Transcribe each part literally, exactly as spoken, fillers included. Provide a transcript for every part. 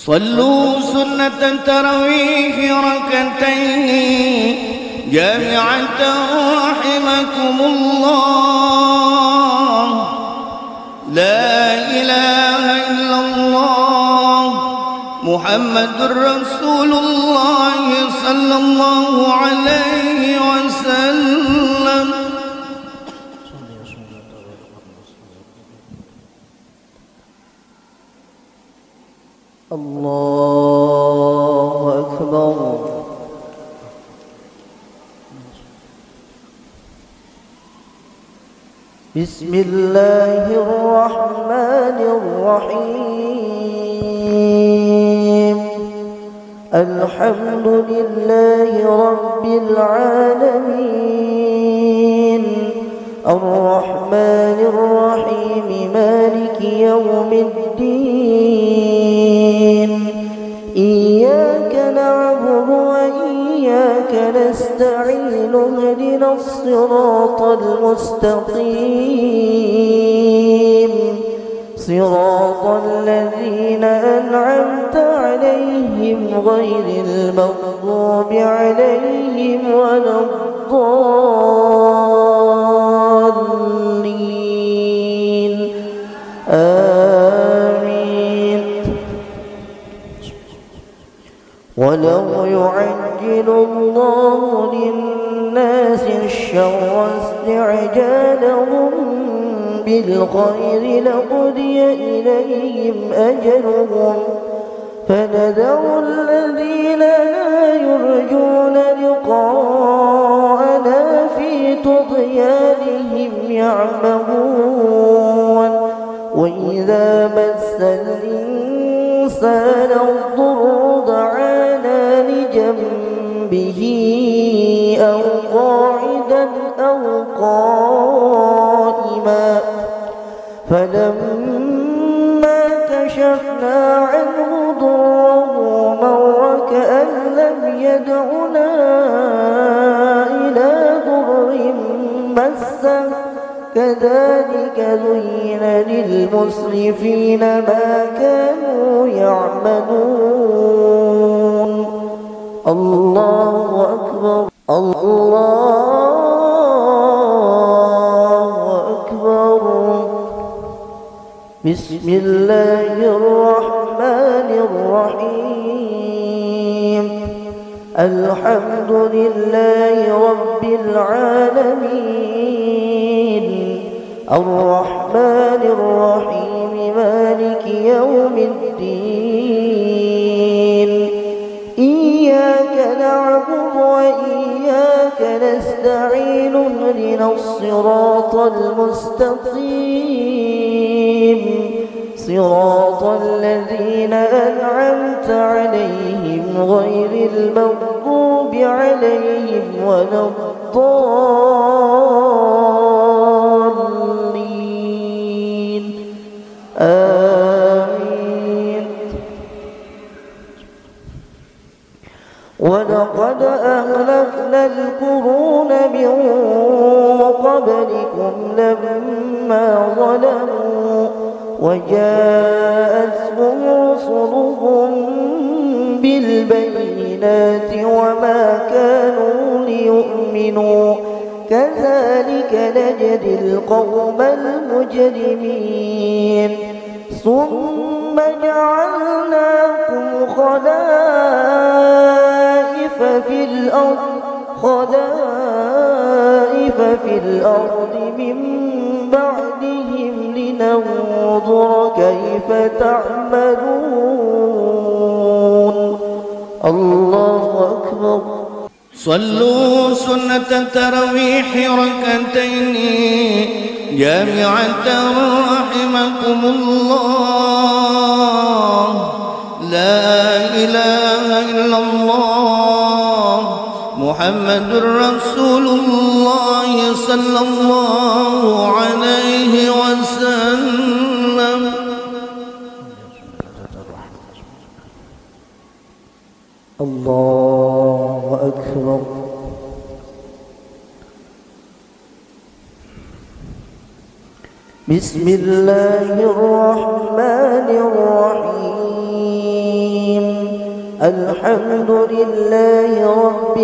صلوا سنة التراويح ركعتين جامعة رحمكم الله. لا إله إلا الله محمد رسول الله صلى الله عليه وسلم. الله أكبر. بسم الله الرحمن الرحيم. الحمد لله رب العالمين الرحمن الرحيم مالك يوم الدين. إياك نعبد وإياك نستعين اهدنا الصراط المستقيم صراط الذين أنعمت عليهم غير المغضوب عليهم ولا الضالين آمين. ولو يعجل الله للناس الشر استعجالهم بالخير لقضي إليهم أجلهم فنذر الذين لا يرجون لقاءنا في طغيانهم يعمهون. وإذا مس الإنسان الضر دعانا لجنبه أو قاعدا أو قائما فلما كشفنا عنه ضره مر كأن لم يدعنا إلى ضر مسه كذلك زين للمسرفين ما كانوا يعملون. الله أكبر. الله أكبر. بسم الله الرحمن الرحيم. الحمد لله رب العالمين الرحمن الرحيم مالك يوم الدين. إياك نعبد وإياك نستعين اهدنا الصراط المستقيم صراط الذين أنعمت عليهم غير المغضوب عليهم ولا الضالين آمين. ولقد أهلكنا القرون من قبلكم لما ظلموا وجاءتهم رسلهم بالبينات وما كانوا ليؤمنوا كذلك نجزي القوم المجرمين. ثم جعلناكم خلائف في الأرض خلائف في الأرض من بعدهم لننظر كيف تعملون. الله أكبر. صلوا سنة التراويح ركعتين جامعة رحمكم الله. لا إله إلا الله محمد رسول الله صلى الله عليه وسلم. الله أكبر. بسم الله الرحمن الرحيم. الحمد لله رب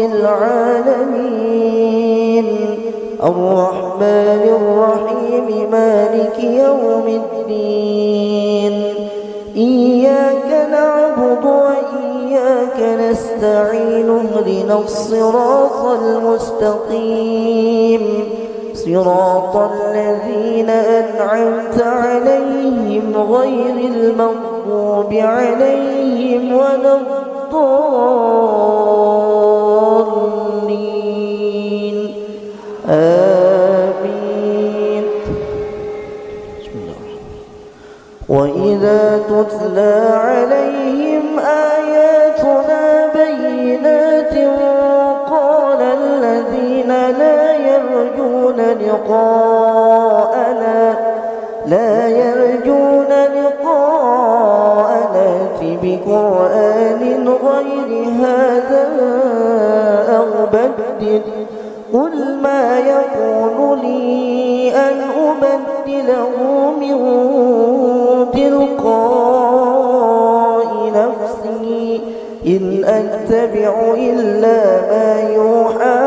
العالمين الرحمن الرحيم مالك يوم الدين إياك نعبد وإياك نستعين اهدنا الصراط المستقيم صراط الذين أنعمت عليهم غير المغضوب عليهم ولا الضالين آمين. بسم الله الرحمن الرحيم. وإذا تتلى عليهم آياتنا بينات قال الذين لا يرجون لقاءنا لا يرجون لقاءنا بقرآن غير هذا أو بدل قل ما يكون لي أن أبدله من تلقاء نفسي إن أتبع إلا ما يوحى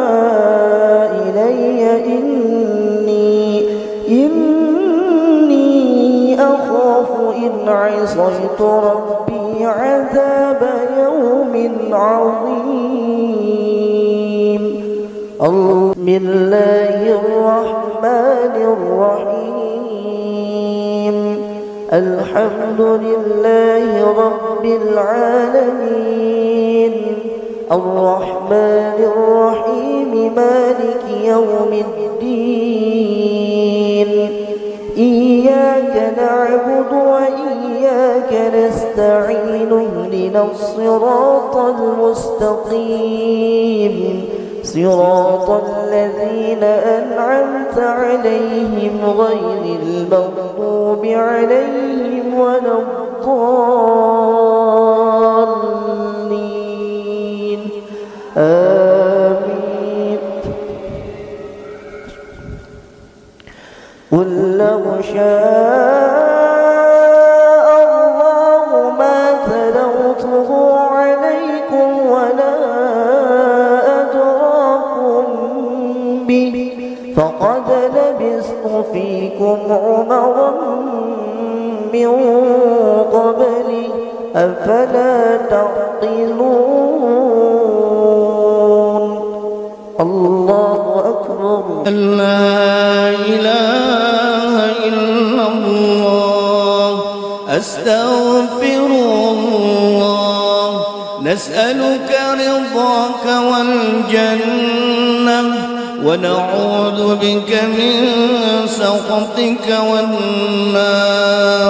إلي إني إني أخاف إن عصيت ربي عذاب يوم عظيم. بسم الله الرحمن الرحيم الحمد لله رب العالمين الرحمن الرحيم مالك يوم الدين إياك نعبد وإياك نستعين اهدنا الصراط المستقيم صراط الذين أنعمت عليهم غير المغضوب عليهم ولا الضالين آمين. قل لو شاء الله ما تلوته عليكم ولا فقد لبثت فيكم عمرا من قبلي أفلا تعقلون. الله أكبر. لا إله إلا الله أستغفر الله نسألك رضاك والجنة ونعوذ بك من سخطك والنار.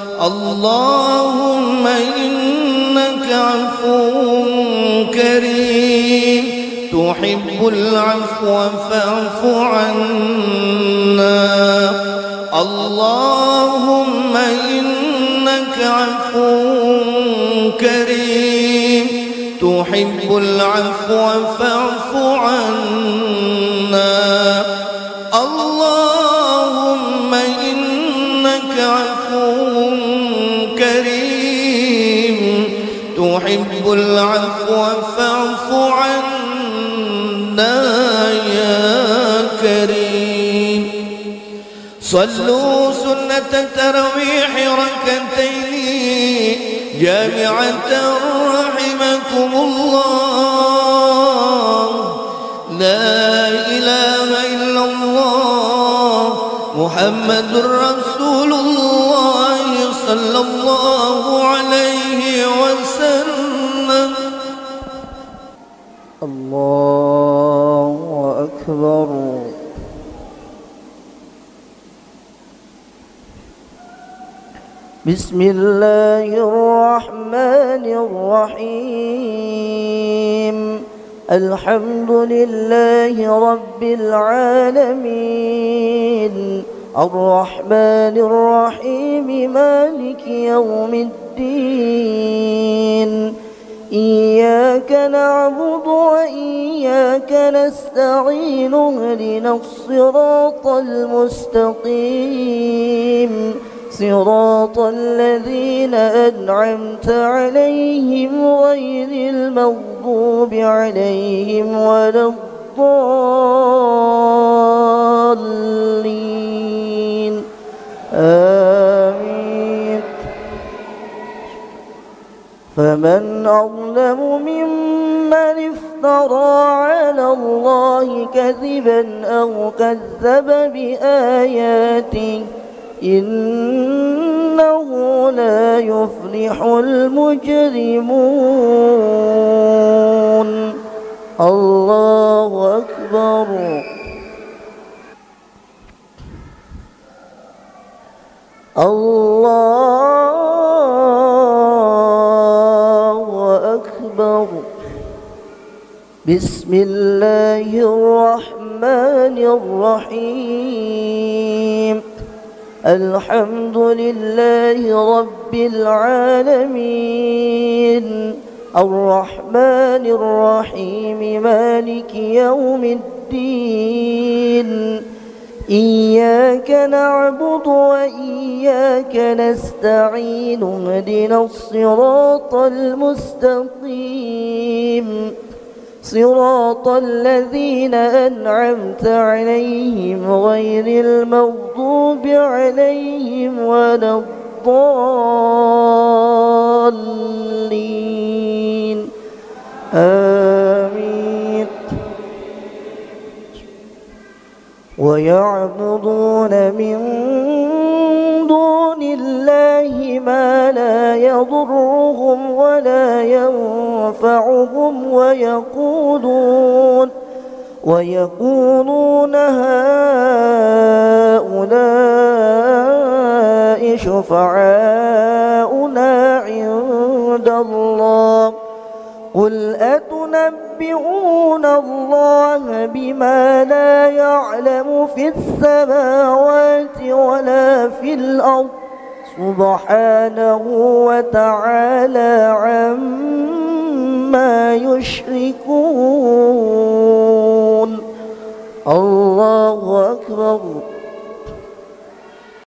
اللهم إنك عفو كريم تحب العفو فاعف عنا. اللهم إنك عفو كريم تحب العفو فاعف عنا. اللهم إنك عفو كريم تحب العفو فاعف عنا يا كريم. صلوا سنة التراويح ركعتين جامعة رحمكم الله. لا إله إلا الله محمد رسول الله صلى الله عليه وسلم. الله أكبر. بسم الله الرحمن الرحيم الحمد لله رب العالمين الرحمن الرحيم مالك يوم الدين إياك نعبد وإياك نستعين اهدنا الصراط المستقيم صراط الذين أنعمت عليهم غير المغضوب عليهم ولا الضالين آمين. فمن أظلم ممن افترى على الله كذبا أو كذب بآياته إنه لا يفلح المجرمون. الله أكبر. الله أكبر. بسم الله الرحمن الرحيم. الحمد لله رب العالمين الرحمن الرحيم مالك يوم الدين إياك نعبد وإياك نستعين اهدنا الصراط المستقيم صراط الذين أنعمت عليهم غير المغضوب عليهم ولا الضالين آمين. ويعبدون من دون الله ما لا يضرهم ولا ينفعهم ويقولون ويقولون هؤلاء شفعاؤنا عند الله قل أتنبئون الله بما لا يعلم في السماوات ولا في الأرض سبحانه وتعالى عما يشركون.